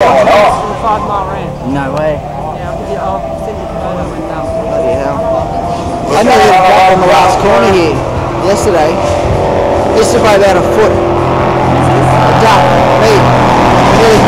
the 5 mile ramp. No way. Yeah, I'll send you the photo when done. Bloody hell. I nearly got on the last corner here yesterday. Just by about a foot. A duck, me. Nearly